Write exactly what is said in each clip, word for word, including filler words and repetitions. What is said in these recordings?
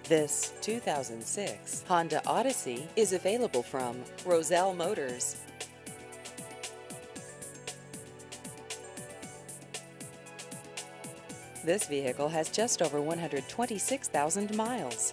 This two thousand six Honda Odyssey is available from Roselle Motors. This vehicle has just over one hundred twenty-six thousand miles.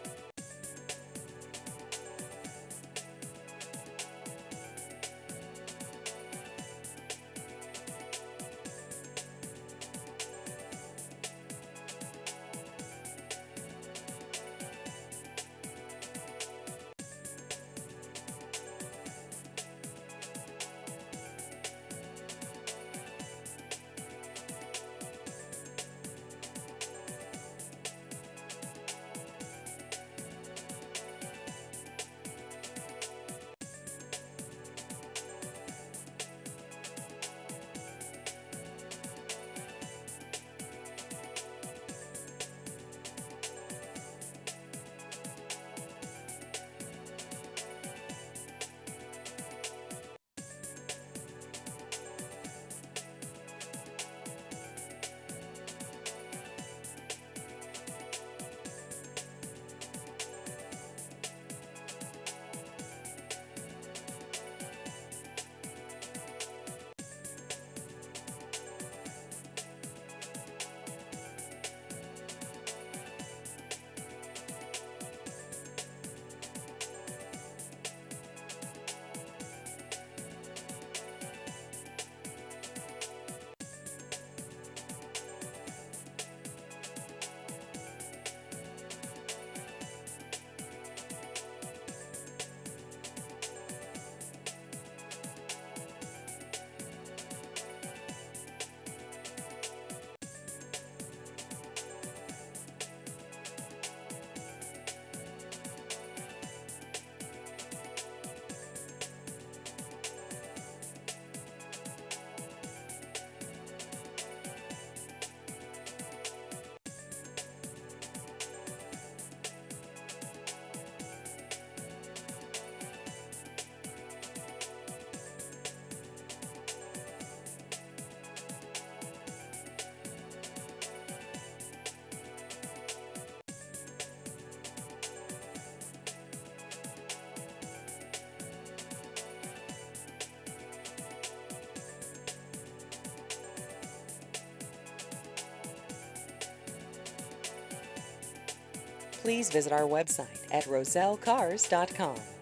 Please visit our website at roselle cars dot com.